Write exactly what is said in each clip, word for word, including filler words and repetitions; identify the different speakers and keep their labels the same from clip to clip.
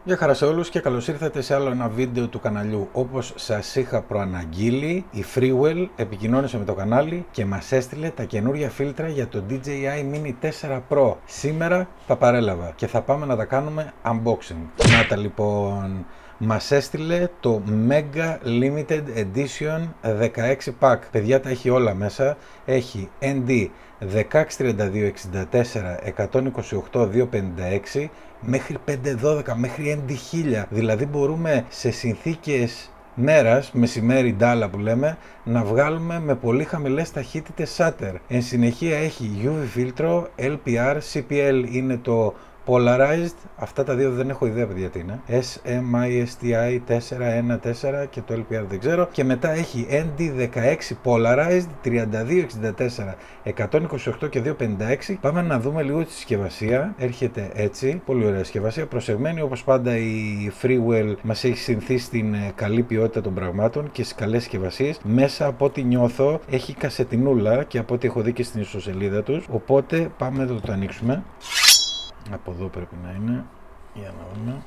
Speaker 1: Γεια χαρά σε όλους και καλώς ήρθατε σε άλλο ένα βίντεο του καναλιού. Όπως σας είχα προαναγγείλει, η Freewell επικοινώνησε με το κανάλι και μας έστειλε τα καινούργια φίλτρα για το ντι τζέι άι Mini τέσσερα Pro. Σήμερα τα παρέλαβα και θα πάμε να τα κάνουμε unboxing. Να τα λοιπόν. Μας έστειλε το Mega Limited Edition δεκαέξι pack. Παιδιά, τα έχει όλα μέσα. Έχει εν ντι δεκαέξι τριάντα δύο εξήντα τέσσερα εκατόν είκοσι οκτώ διακόσια πενήντα έξι μέχρι πεντακόσια δώδεκα, μέχρι εν ντι χίλια. Δηλαδή μπορούμε σε συνθήκες μέρας, μεσημέρι ντάλα που λέμε, να βγάλουμε με πολύ χαμηλές ταχύτητες shutter. Εν συνεχεία έχει γιου βι φίλτρο, ελ πι αρ, σι πι ελ είναι το Polarized, αυτά τα δύο δεν έχω ιδέα παιδιά τι είναι. ες εμ άι ες τι άι τετρακόσια δεκατέσσερα και το ελ πι αρ δεν ξέρω. Και μετά έχει εν ντι δεκαέξι Polarized, τριάντα δύο εξήντα τέσσερα εκατόν είκοσι οκτώ και διακόσια πενήντα έξι. Πάμε να δούμε λίγο τη συσκευασία. Έρχεται έτσι, πολύ ωραία συσκευασία, προσεγμένη όπως πάντα. Η Freewell μας έχει συνηθίσει στην καλή ποιότητα των πραγμάτων και στις καλές συσκευασίες. Μέσα από ό,τι νιώθω έχει κασετινούλα και από ό,τι έχω δει και στην ιστοσελίδα τους. Οπότε πάμε να το ανοίξουμε. Από εδώ πρέπει να είναι, για να δούμε.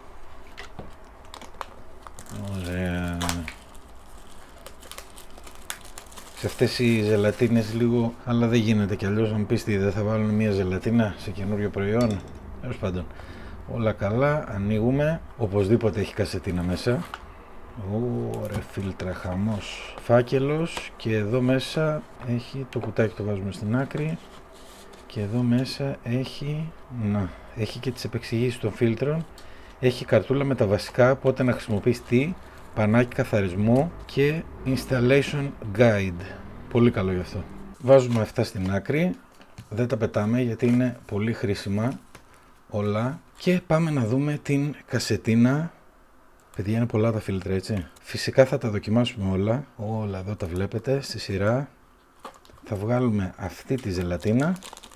Speaker 1: Ωραία. Σε αυτές οι ζελατίνες λίγο, αλλά δεν γίνεται κι αλλιώς. Να μου πεις τι, δεν θα βάλουν μια ζελατίνα σε καινούριο προϊόν. Τέλος πάντων, όλα καλά, ανοίγουμε. Οπωσδήποτε έχει κασετίνα μέσα. Ωραία, φίλτρα, χαμός. Φάκελος και εδώ μέσα έχει το κουτάκι, το βάζουμε στην άκρη. Και εδώ μέσα έχει, να, έχει και τις επεξηγήσεις των φίλτρων. Έχει καρτούλα με τα βασικά, πότε να χρησιμοποιείς τι, πανάκι καθαρισμού και installation guide. Πολύ καλό γι' αυτό. Βάζουμε αυτά στην άκρη, δεν τα πετάμε γιατί είναι πολύ χρήσιμα όλα. Και πάμε να δούμε την κασετίνα. Παιδιά, είναι πολλά τα φίλτρα, έτσι. Φυσικά θα τα δοκιμάσουμε όλα. Όλα εδώ τα βλέπετε στη σειρά. Θα βγάλουμε αυτή τη ζελατίνα.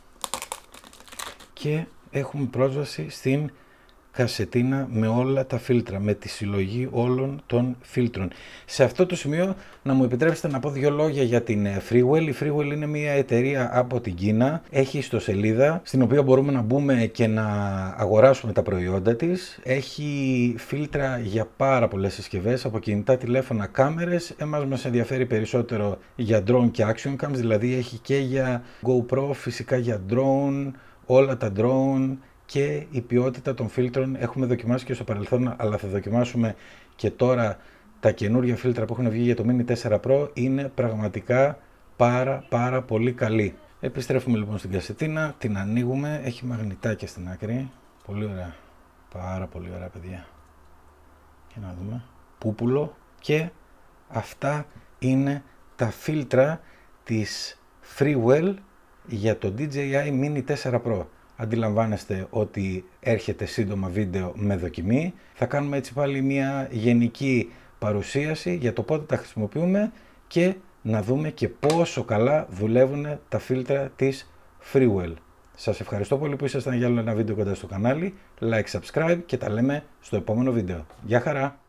Speaker 1: Και έχουμε πρόσβαση στην κασετίνα με όλα τα φίλτρα, με τη συλλογή όλων των φίλτρων. Σε αυτό το σημείο να μου επιτρέψετε να πω δύο λόγια για την Freewell. Η Freewell είναι μια εταιρεία από την Κίνα, έχει ιστοσελίδα στην οποία μπορούμε να μπούμε και να αγοράσουμε τα προϊόντα της. Έχει φίλτρα για πάρα πολλές συσκευές, από κινητά τηλέφωνα, κάμερες. Εμάς μας ενδιαφέρει περισσότερο για drone και action cams, δηλαδή έχει και για GoPro, φυσικά για drone, όλα τα drone και η ποιότητα των φίλτρων. Έχουμε δοκιμάσει και στο παρελθόν, αλλά θα δοκιμάσουμε και τώρα τα καινούργια φίλτρα που έχουν βγει για το Mini τέσσερα Pro. Είναι πραγματικά πάρα πάρα πολύ καλή. Επιστρέφουμε λοιπόν στην κασετίνα, την ανοίγουμε, έχει μαγνητάκια στην άκρη. Πολύ ωραία, πάρα πολύ ωραία παιδιά. Και να δούμε, πούπουλο. Και αυτά είναι τα φίλτρα της Freewell για το ντι τζέι άι Mini τέσσερα Pro. Αντιλαμβάνεστε ότι έρχεται σύντομα βίντεο με δοκιμή. Θα κάνουμε έτσι πάλι μια γενική παρουσίαση για το πότε τα χρησιμοποιούμε και να δούμε και πόσο καλά δουλεύουν τα φίλτρα της Freewell. Σας ευχαριστώ πολύ που ήσασταν για άλλο ένα βίντεο κοντά στο κανάλι. Like, subscribe και τα λέμε στο επόμενο βίντεο. Γεια χαρά!